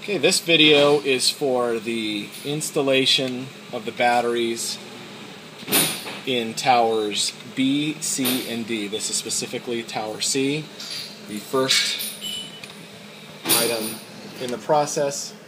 Okay, this video is for the installation of the batteries in towers B, C, and D. This is specifically tower C, the first item in the process.